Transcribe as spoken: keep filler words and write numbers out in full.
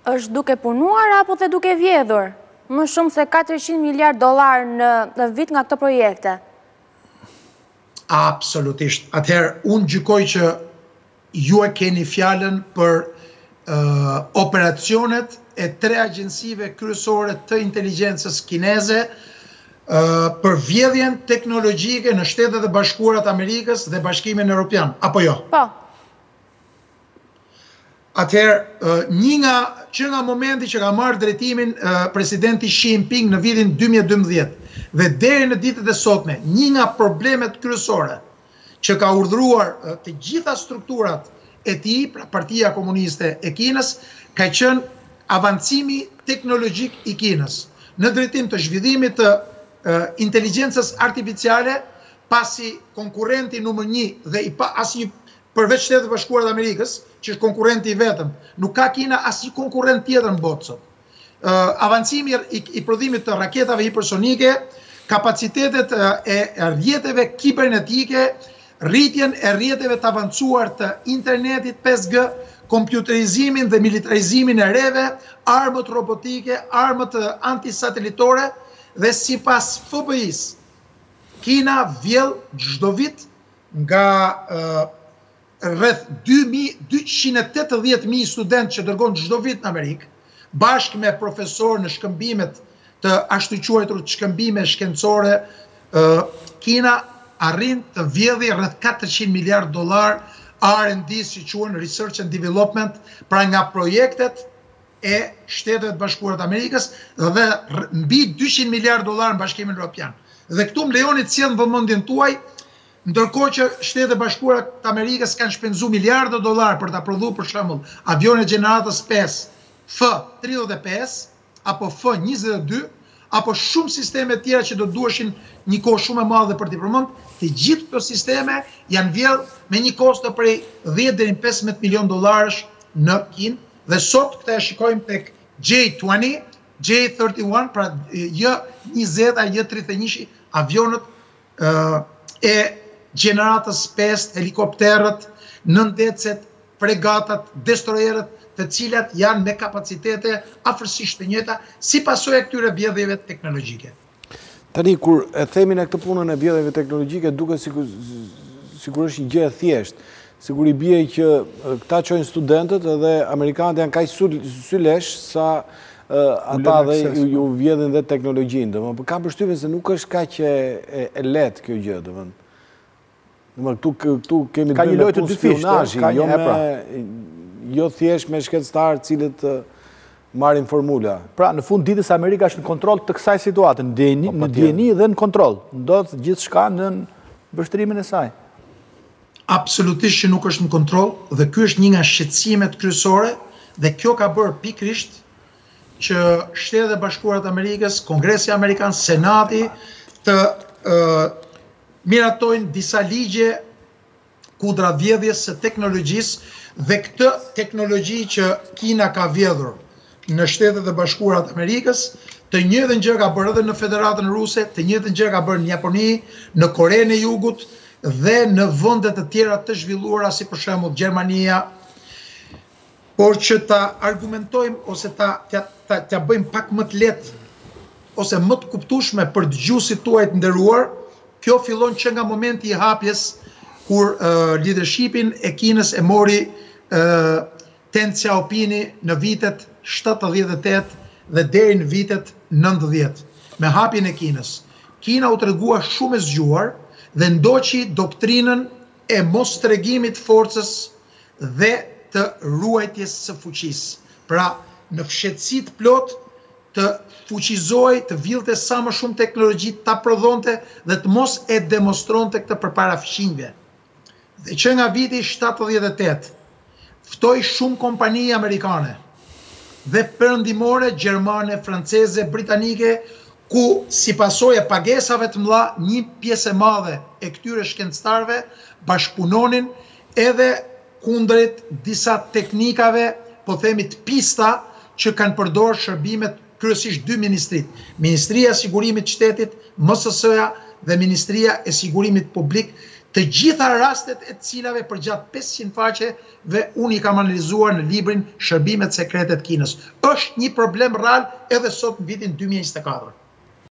është duke punuar apo dhe duke vjedhur? Më shumë se katërqind miliard dollar në vit nga këto projekte. Absolutisht. Atëherë, unë gjykoj që ju e keni fjalën për uh, operacionet e tre agjensive kryesore të inteligjencës kineze uh, për vjedhjen teknologjike në Shtetet e Bashkuara të Amerikës dhe Bashkimin Evropian, apo jo? Po. Atëherë, uh, një nga që nga momenti që ka marrë drejtimin uh, presidenti Xi Jinping në vitin dy mijë e dymbëdhjetë dhe deri në ditët e sotme, një nga problemet kryesore që ka urdhëruar uh, të gjitha strukturat e tij, pra Partia Komuniste e Kinës, ka qenë avancimi teknologjik i Kinës në drejtim të zhvillimit të uh, inteligjencës artificiale, pasi konkurrenti numër një dhe i pa asnjë përveç Shtetet e Bashkuara të Amerikës, që është konkurrenti i vetëm, nuk ka Kina asnjë konkurrent tjetër në botë sot. Uh, avancimi i, i prodhimit të raketave hipersonike, kapacitetet uh, e rrjeteve kibernetike, rritjen e rrjeteve të avancuar të internetit pesë G, kompjuterizimin dhe militarizimin e reve, armët robotike, armët uh, antisatelitore, dhe sipas F B I-s, Kina vjell çdo vit nga uh, rreth dyqind e tetëdhjetë mijë studentë që dërgon çdo vit në Amerikë, bashkë me profesorë në shkëmbimet të ashtu quajtur shkëmbime shkencore, Kina arrin të vjedhë rreth katërqind miliard dollar R and D, si quhen Research and Development, pra nga projektet e Shtetet Bashkuara të Amerikës dhe mbi dyqind miliard dollar në Bashkimin Evropian. Dhe këtu më lejoni të sjell në vëmendjen tuaj, ndërkohë që Shtetet e Bashkuara të Amerikës kanë shpenzuar miliarda dollar për ta prodhuar për shembull avione gjeneratës pesë F tridhjetë e pesë apo F njëzet e dy apo shumë sisteme tjera që do duheshin një kohë shumë e madhe për t'i përmend, të gjithë këto sisteme janë vjedhur me një kosto prej dhjetë deri në pesëmbëdhjetë milion dollarësh në Kinë dhe sot këta e shikojmë tek J njëzet, J tridhjet e një, pra J njëzet, J tridhjet e një avionët uh, e gjeneratës pesë, helikopterët, nëntecet, fregatat, destroyerët, të cilat janë me kapacitete afërsisht të njëjta si pasojë e këtyre vjedhjeve teknologjike. Tani, kur e themin e këtë punën e vjedhjeve teknologjike, duke sikur, sikur është një gjë e thjeshtë. Sigur i bie që këta çojnë studentët edhe amerikanët janë kaq sylesh sa uh, ata dhe ju, ju vjedhin dhe teknologjinë. Domethënë, kam përshtypjen se nuk është kaq e, e, e lehtë kjo gjë, domethënë. Domethënë, këtu këtu kemi ka një lojë të dyfishtë, ka jo një pra. Jo thjesht me shkencëtar të cilët marrin formula. Pra, në fund ditës Amerika është në kontroll të kësaj situate, në dieni, në dieni dhe në kontroll. Ndodh gjithçka në vështrimin e saj. Absolutisht që nuk është në kontroll dhe ky është një nga shqetësimet kryesore dhe kjo ka bërë pikërisht që Shtetet e Bashkuara të Amerikës, Kongresi Amerikan, Senati të uh, miratojnë disa ligje kundra vjedhjes së teknologjisë dhe këtë teknologji që Kina ka vjedhur në Shtetet e Bashkuara të Amerikës, të njëjtën gjë ka bërë edhe në Federatën Ruse, të njëjtën gjë ka bërë në Japoni, në Korenë e Jugut dhe në vende të tjera të zhvilluara si për shembull Gjermania, por që ta argumentojmë ose ta ta, ta, ta bëjmë pak më të lehtë ose më të kuptueshme për dëgjuesit tuaj të nderuar, kjo fillon që nga momenti i hapjes kur uh, leadershipin e Kinës e mori uh, Deng Xiaoping në vitet shtatëdhjetë e tetë dhe deri në vitet nëntëdhjetë. Me hapjen e Kinës, Kina u tregua shumë e zgjuar dhe ndoqi doktrinën e mos tregimit forcës dhe të ruajtjes së fuqisë. Pra, në fshehtësi të plot të fuqizoj, të villte sa më shumë teknologji, ta prodhonte dhe të mos e demonstronte këtë përpara fqinjve. Dhe që nga viti shtatëdhjetë e tetë, ftoi shumë kompani amerikane dhe perëndimore, gjermane, franceze, britanike, ku si pasojë e pagesave të mëdha, një pjesë e madhe e këtyre shkencëtarëve bashkëpunonin edhe kundrejt disa teknikave, po themi të pista, që kanë përdorur shërbimet kryesisht dy ministrit. Ministria e Sigurimit të Shtetit, M S S-ja dhe Ministria e Sigurimit Publik, të gjitha rastet e cilave për gjatë pesëqind faqeve unë i kam analizuar në librin Shërbimet Sekrete të Kinës. Është një problem real edhe sot në vitin dy mijë e njëzet e katër.